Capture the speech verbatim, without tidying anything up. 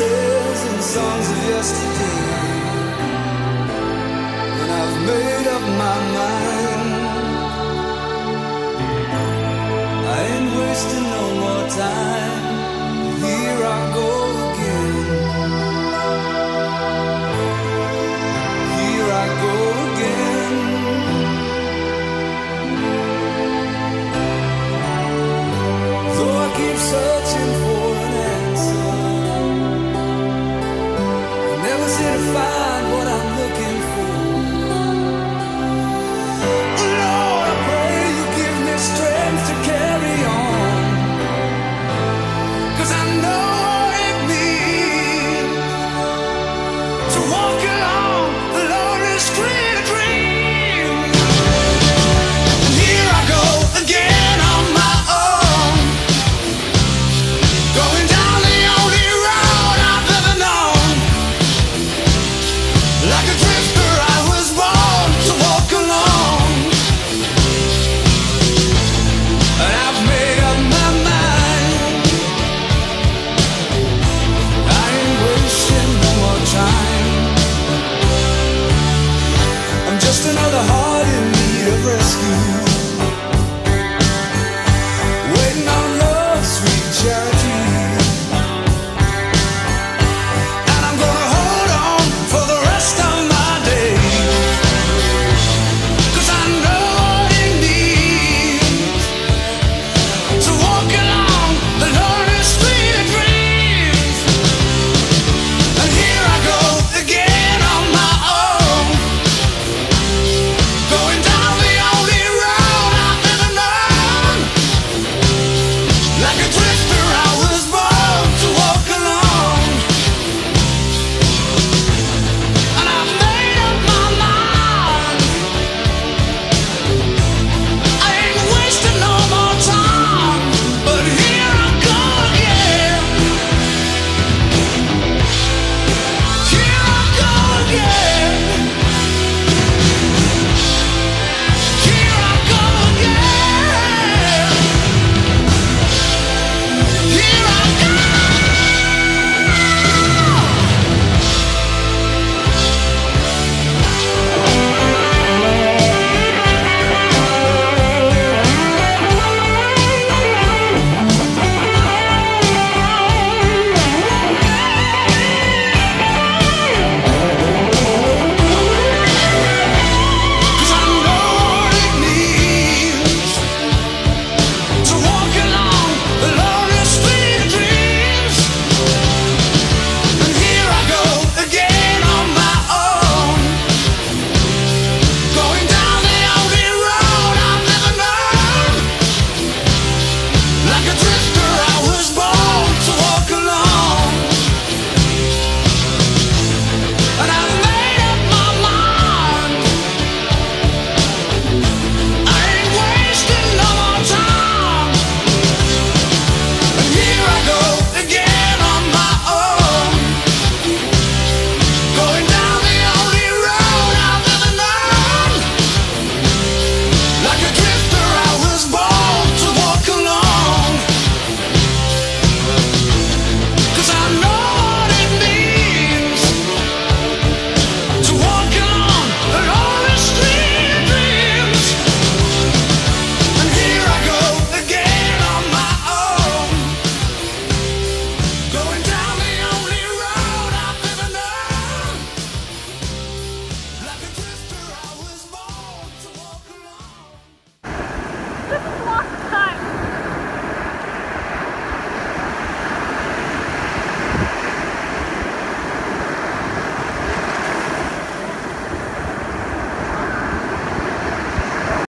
promises and songs of yesterday, and I've made up my mind. I ain't wasting no more time. Here I go again. Here I go again. Though I keep searching for an answer, I never seem to find what I'm looking for. Lord, I pray you give me strength to carry on, 'cause I know it means to walk along the lonely street of dreams. And here I go again on my own, going down the only road I've ever known. Like a drifter I was born to walk alone, and I've made up my mind. I ain't wasting no more time. I'm just another heart in need of rescue.